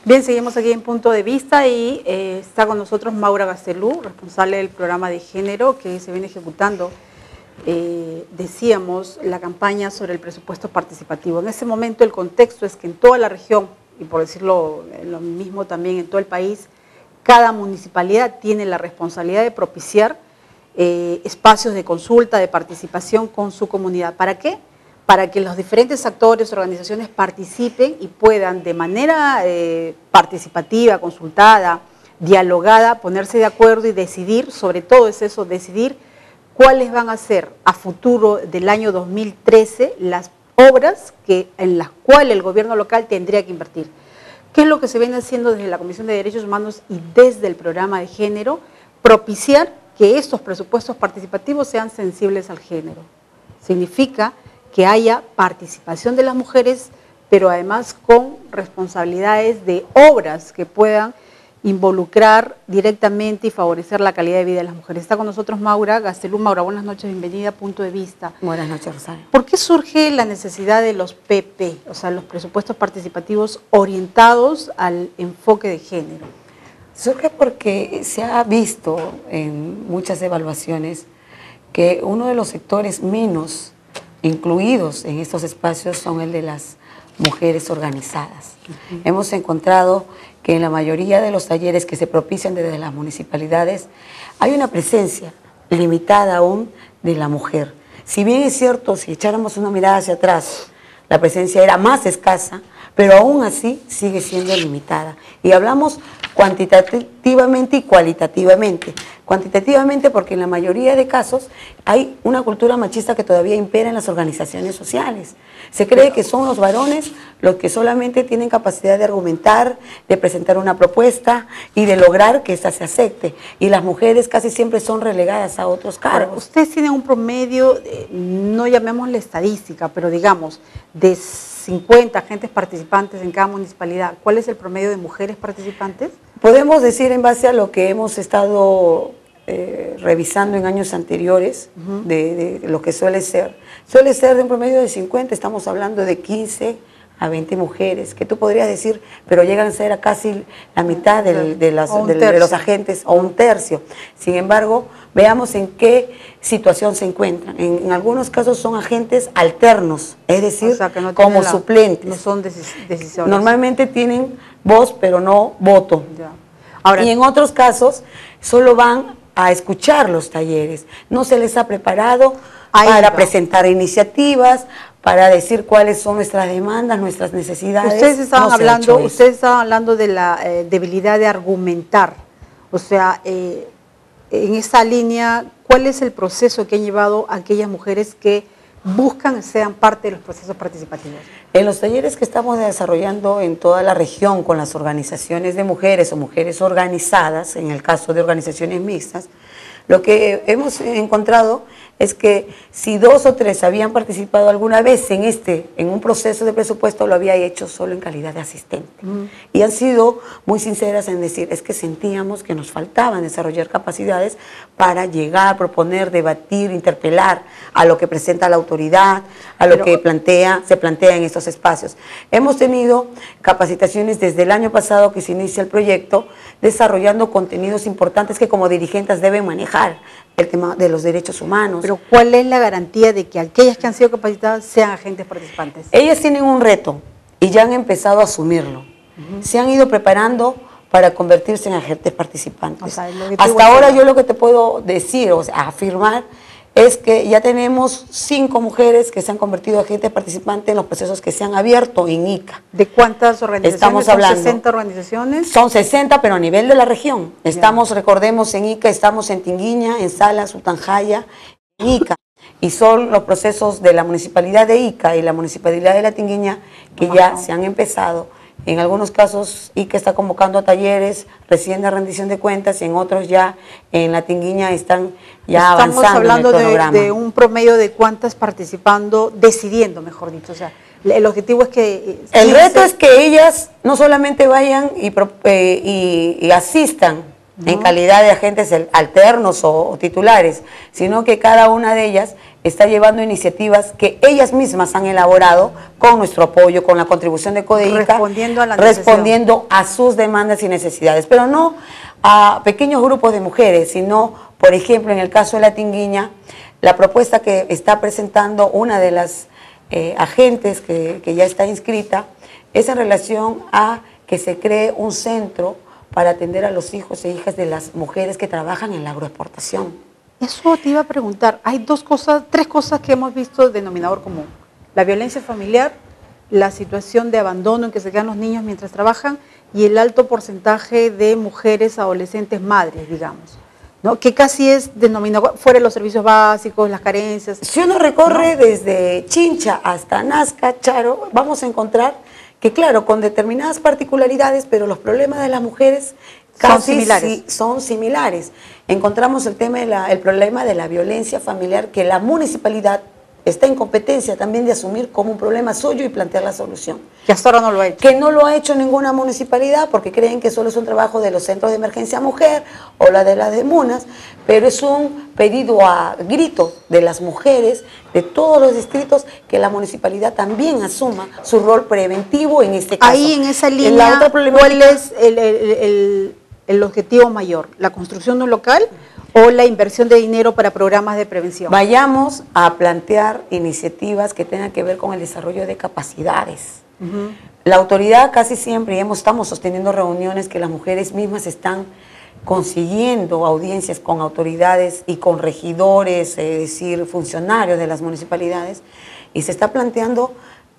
Bien, seguimos aquí en Punto de Vista y está con nosotros Maura Gastelú, responsable del programa de género que se viene ejecutando, decíamos, la campaña sobre el presupuesto participativo. En ese momento el contexto es que en toda la región, y por decirlo lo mismo también en todo el país, cada municipalidad tiene la responsabilidad de propiciar espacios de consulta, de participación con su comunidad. ¿Para qué? Para que los diferentes actores, organizaciones participen y puedan de manera participativa, consultada, dialogada, ponerse de acuerdo y decidir, sobre todo es eso, decidir cuáles van a ser a futuro del año 2013 las obras en las cuales el gobierno local tendría que invertir. ¿Qué es lo que se viene haciendo desde la Comisión de Derechos Humanos y desde el programa de género? Propiciar que estos presupuestos participativos sean sensibles al género. Significa que haya participación de las mujeres, pero además con responsabilidades de obras que puedan involucrar directamente y favorecer la calidad de vida de las mujeres. Está con nosotros Maura Gastelú. Maura, buenas noches, bienvenida a Punto de Vista. Buenas noches, Rosario. ¿Por qué surge la necesidad de los PP, o sea, los presupuestos participativos orientados al enfoque de género? Surge porque se ha visto en muchas evaluaciones que uno de los sectores menos incluidos en estos espacios son el de las mujeres organizadas. Hemos encontrado que en la mayoría de los talleres que se propician desde las municipalidades hay una presencia limitada aún de la mujer. Si bien es cierto, si echáramos una mirada hacia atrás, la presencia era más escasa, pero aún así sigue siendo limitada. Y hablamos cuantitativamente y cualitativamente. Cuantitativamente porque en la mayoría de casos hay una cultura machista que todavía impera en las organizaciones sociales. Se cree que son los varones los que solamente tienen capacidad de argumentar, de presentar una propuesta y de lograr que ésta se acepte. Y las mujeres casi siempre son relegadas a otros cargos. Ahora, ustedes tienen un promedio, no llamémosle estadística, pero digamos, de 50 agentes participantes en cada municipalidad. ¿Cuál es el promedio de mujeres participantes? Podemos decir en base a lo que hemos estado revisando en años anteriores, de lo que suele ser de un promedio de 50, estamos hablando de 15 a 20 mujeres, que tú podrías decir, pero llegan a ser a casi la mitad de los agentes, o un tercio. Sin embargo, veamos en qué situación se encuentran. En algunos casos son agentes alternos, es decir, o sea, que no como suplentes. No son decisores. Normalmente tienen voz, pero no voto. Ya. Ahora, y en otros casos solo van a escuchar los talleres. No se les ha preparado para presentar iniciativas, para decir cuáles son nuestras demandas, nuestras necesidades. Ustedes estaban hablando de la debilidad de argumentar. O sea, en esa línea, ¿cuál es el proceso que han llevado a aquellas mujeres que buscan sean parte de los procesos participativos? En los talleres que estamos desarrollando en toda la región con las organizaciones de mujeres o mujeres organizadas, en el caso de organizaciones mixtas, lo que hemos encontrado es que si 2 o 3 habían participado alguna vez en un proceso de presupuesto, lo había hecho solo en calidad de asistente. Y han sido muy sinceras en decir, es que sentíamos que nos faltaban desarrollar capacidades para llegar, proponer, debatir, interpelar a lo que presenta la autoridad, a lo que se plantea en estos espacios. Hemos tenido capacitaciones desde el año pasado que se inicia el proyecto, desarrollando contenidos importantes que como dirigentes deben manejar, el tema de los derechos humanos. Pero ¿cuál es la garantía de que aquellas que han sido capacitadas sean agentes participantes? Ellas tienen un reto y ya han empezado a asumirlo. Se han ido preparando para convertirse en agentes participantes. O sea, hasta ahora yo lo que te puedo decir, o sea, afirmar, es que ya tenemos 5 mujeres que se han convertido en agentes participantes en los procesos que se han abierto en ICA. ¿De cuántas organizaciones? Estamos hablando. ¿Son 60 organizaciones? Son 60, pero a nivel de la región. Estamos, recordemos, en ICA, estamos en Tinguiña, en Sala, Sultanjaya, en ICA. Y son los procesos de la municipalidad de ICA y la municipalidad de la Tinguiña que ya se han empezado. En algunos casos ICA está convocando a talleres recién de rendición de cuentas y en otros ya en la Tinguiña están ya avanzando. Estamos hablando de un promedio de cuántas participando, decidiendo, mejor dicho. O sea, el objetivo es que... El reto es que ellas no solamente vayan y asistan en calidad de agentes alternos o titulares, sino que cada una de ellas está llevando iniciativas que ellas mismas han elaborado con nuestro apoyo, con la contribución de CODEICA, respondiendo a sus demandas y necesidades, pero no a pequeños grupos de mujeres, sino, por ejemplo, en el caso de La Tinguiña, la propuesta que está presentando una de las agentes que ya está inscrita es en relación a que se cree un centro para atender a los hijos e hijas de las mujeres que trabajan en la agroexportación. Eso te iba a preguntar. Hay tres cosas que hemos visto de denominador común. La violencia familiar, la situación de abandono en que se quedan los niños mientras trabajan y el alto porcentaje de mujeres adolescentes madres, digamos, ¿no? Que casi es denominador, fuera de los servicios básicos, las carencias. Si uno recorre desde Chincha hasta Nazca, Charo, vamos a encontrar que claro, con determinadas particularidades, pero los problemas de las mujeres casi son similares. Encontramos el problema de la violencia familiar, que la municipalidad está en competencia también de asumir como un problema suyo y plantear la solución. Que hasta ahora no lo ha hecho. Que no lo ha hecho ninguna municipalidad porque creen que solo es un trabajo de los centros de emergencia mujer o la de las de MUNAS, pero es un pedido a grito de las mujeres de todos los distritos que la municipalidad también asuma su rol preventivo en este caso. Ahí en esa línea, ¿cuál es el objetivo mayor? ¿La construcción de un local o la inversión de dinero para programas de prevención? Vayamos a plantear iniciativas que tengan que ver con el desarrollo de capacidades. La autoridad casi siempre, y estamos sosteniendo reuniones que las mujeres mismas están consiguiendo audiencias con autoridades y con regidores, es decir, funcionarios de las municipalidades, y se está planteando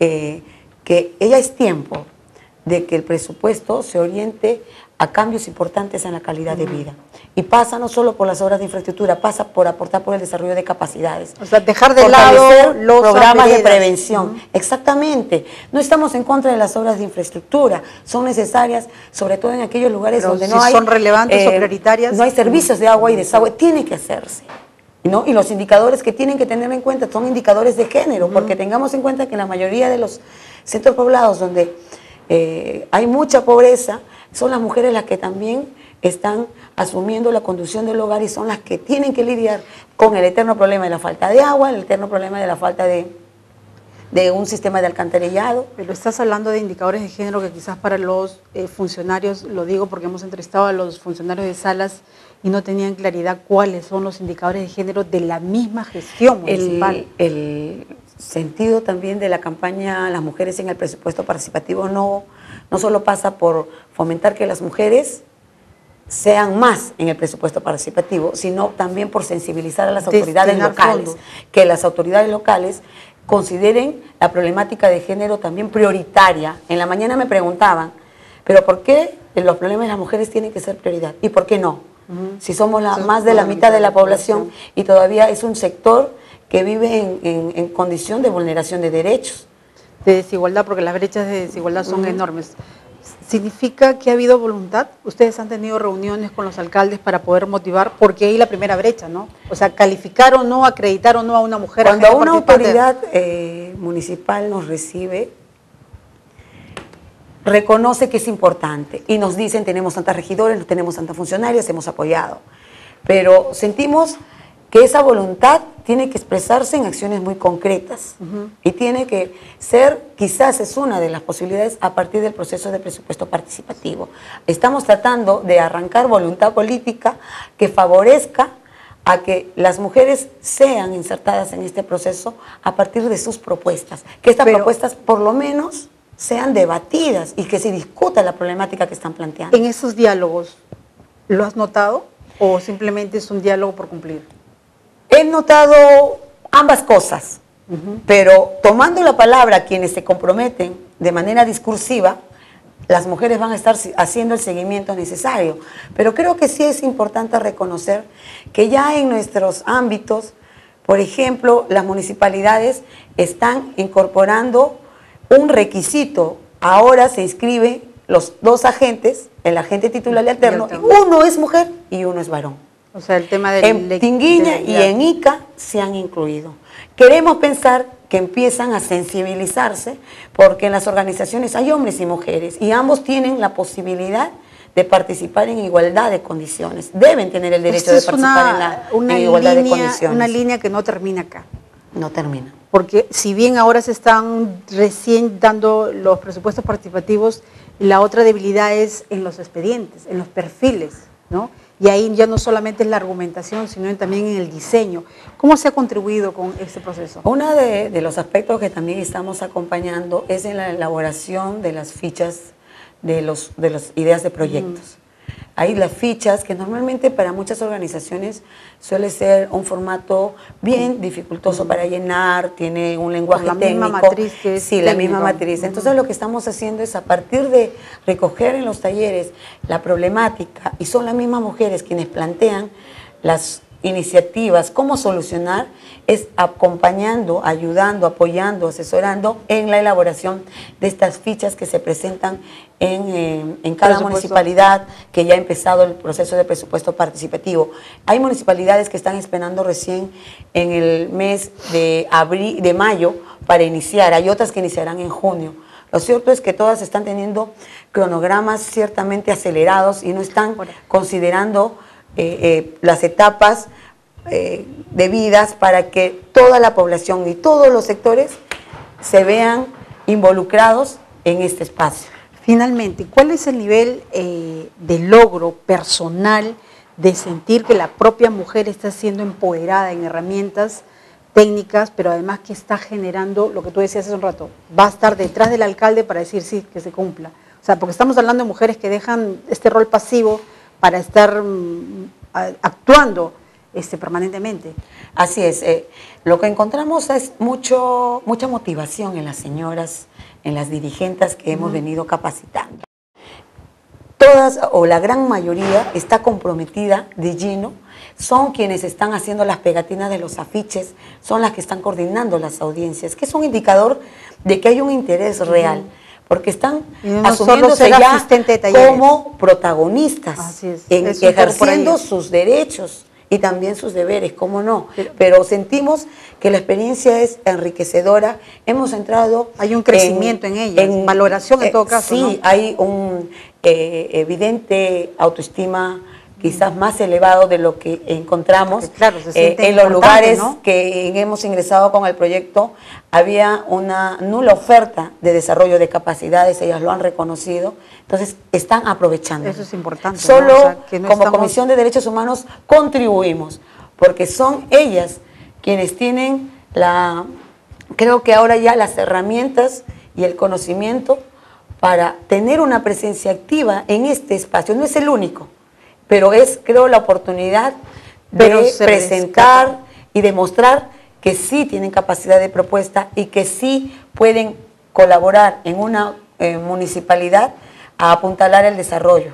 que ya es tiempo de que el presupuesto se oriente a cambios importantes en la calidad de vida. Y pasa no solo por las obras de infraestructura, pasa por aportar por el desarrollo de capacidades. O sea, dejar de lado los programas de prevención. Exactamente. No estamos en contra de las obras de infraestructura, son necesarias, sobre todo en aquellos lugares donde no hay... son relevantes o prioritarias. No hay servicios de agua y desagüe, tiene que hacerse, ¿no? Y los indicadores que tienen que tener en cuenta son indicadores de género, porque tengamos en cuenta que en la mayoría de los centros poblados donde hay mucha pobreza, son las mujeres las que también están asumiendo la conducción del hogar y son las que tienen que lidiar con el eterno problema de la falta de agua, el eterno problema de la falta de un sistema de alcantarillado. Pero estás hablando de indicadores de género que quizás para los funcionarios, lo digo porque hemos entrevistado a los funcionarios de salas y no tenían claridad cuáles son los indicadores de género de la misma gestión municipal. El sentido también de la campaña Las Mujeres en el Presupuesto Participativo no solo pasa por fomentar que las mujeres sean más en el presupuesto participativo, sino también por sensibilizar a las autoridades locales, que las autoridades locales consideren la problemática de género también prioritaria. En la mañana me preguntaban, ¿pero por qué los problemas de las mujeres tienen que ser prioridad? ¿Y por qué no? Si somos más de la mitad de la población y todavía es un sector que vive en condición de vulneración de derechos. De desigualdad, porque las brechas de desigualdad son enormes. ¿Significa que ha habido voluntad? Ustedes han tenido reuniones con los alcaldes para poder motivar, porque ahí la primera brecha, ¿no? O sea, calificar o no, acreditar o no a una mujer. Cuando una autoridad municipal nos recibe, reconoce que es importante y nos dicen tenemos tantas regidores, no tenemos tantas funcionarias, hemos apoyado. Pero sentimos que esa voluntad tiene que expresarse en acciones muy concretas y tiene que ser, quizás es una de las posibilidades a partir del proceso de presupuesto participativo. Estamos tratando de arrancar voluntad política que favorezca a que las mujeres sean insertadas en este proceso a partir de sus propuestas, que estas propuestas por lo menos sean debatidas y que se discuta la problemática que están planteando. ¿En esos diálogos lo has notado o simplemente es un diálogo por cumplir? He notado ambas cosas, pero tomando la palabra quienes se comprometen de manera discursiva, las mujeres van a estar haciendo el seguimiento necesario. Pero creo que sí es importante reconocer que ya en nuestros ámbitos, por ejemplo, las municipalidades están incorporando un requisito. Ahora se inscriben los dos agentes, el agente titular y alterno, uno es mujer y uno es varón. O sea, el tema del... En Tinguiña y en Ica se han incluido. Queremos pensar que empiezan a sensibilizarse porque en las organizaciones hay hombres y mujeres y ambos tienen la posibilidad de participar en igualdad de condiciones. Deben tener el derecho de participar en igualdad de condiciones. Una línea que no termina acá. No termina. Porque si bien ahora se están recién dando los presupuestos participativos, la otra debilidad es en los expedientes, en los perfiles, ¿no? Y ahí ya no solamente es la argumentación, sino también en el diseño. ¿Cómo se ha contribuido con este proceso? Uno de los aspectos que también estamos acompañando es en la elaboración de las fichas de las ideas de proyectos. Hay las fichas que normalmente para muchas organizaciones suele ser un formato bien dificultoso para llenar, tiene un lenguaje técnico. La misma matriz que es técnico. La misma matriz. Entonces lo que estamos haciendo es a partir de recoger en los talleres la problemática, y son las mismas mujeres quienes plantean las iniciativas, cómo solucionar, es acompañando, ayudando, apoyando, asesorando en la elaboración de estas fichas que se presentan en cada municipalidad que ya ha empezado el proceso de presupuesto participativo. Hay municipalidades que están esperando recién en el mes de mayo para iniciar, hay otras que iniciarán en junio. Lo cierto es que todas están teniendo cronogramas ciertamente acelerados y no están considerando las etapas debidas para que toda la población y todos los sectores se vean involucrados en este espacio. Finalmente, ¿cuál es el nivel de logro personal de sentir que la propia mujer está siendo empoderada en herramientas técnicas, pero además que está generando lo que tú decías hace un rato, va a estar detrás del alcalde para decir sí, que se cumpla? O sea, porque estamos hablando de mujeres que dejan este rol pasivo para estar actuando permanentemente. Así es. Lo que encontramos es mucha motivación en las señoras, en las dirigentes que hemos venido capacitando. Todas o la gran mayoría está comprometida de lleno, son quienes están haciendo las pegatinas de los afiches, son las que están coordinando las audiencias, que es un indicador de que hay un interés real. Porque están asumiéndose ya como protagonistas, ejerciendo sus derechos y también sus deberes, ¿cómo no? Pero sentimos que la experiencia es enriquecedora, hemos entrado... Hay un crecimiento en ella, en valoración en todo caso, sí, ¿no? Hay un evidente autoestima quizás más elevado de lo que encontramos. Claro, en los lugares, ¿no?, que hemos ingresado con el proyecto. Había una nula oferta de desarrollo de capacidades, ellas lo han reconocido, entonces están aprovechando. Eso es importante. Solo, ¿no? O sea, que no como Comisión de Derechos Humanos contribuimos, porque son ellas quienes tienen creo que ahora ya las herramientas y el conocimiento para tener una presencia activa en este espacio. No es el único, pero es, creo, la oportunidad de presentar y demostrar que sí tienen capacidad de propuesta y que sí pueden colaborar en una municipalidad a apuntalar el desarrollo.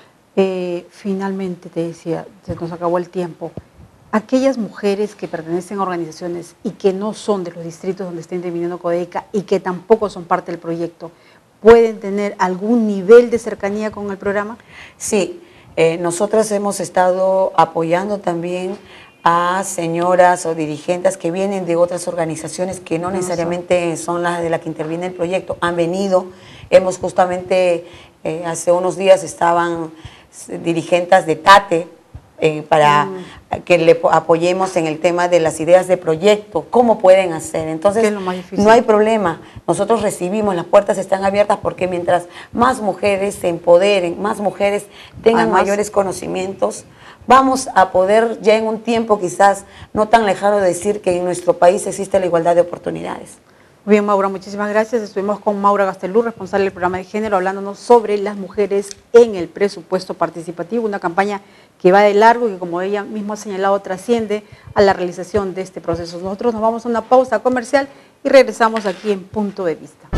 Finalmente, te decía, se nos acabó el tiempo. Aquellas mujeres que pertenecen a organizaciones y que no son de los distritos donde está interviniendo Codeca y que tampoco son parte del proyecto, ¿pueden tener algún nivel de cercanía con el programa? Sí. Nosotras hemos estado apoyando también a señoras o dirigentes que vienen de otras organizaciones que no necesariamente son las de las que interviene el proyecto. Han venido, hemos justamente, hace unos días estaban dirigentes de TATE para que le apoyemos en el tema de las ideas de proyecto, cómo pueden hacer. Entonces, no hay problema. Nosotros recibimos, las puertas están abiertas porque mientras más mujeres se empoderen, más mujeres tengan mayores conocimientos, vamos a poder ya en un tiempo quizás no tan lejano decir que en nuestro país existe la igualdad de oportunidades. Muy bien, Maura, muchísimas gracias. Estuvimos con Maura Gastelú, responsable del programa de género, hablándonos sobre las mujeres en el presupuesto participativo, una campaña que va de largo y que, como ella misma ha señalado, trasciende a la realización de este proceso. Nosotros nos vamos a una pausa comercial y regresamos aquí en Punto de Vista.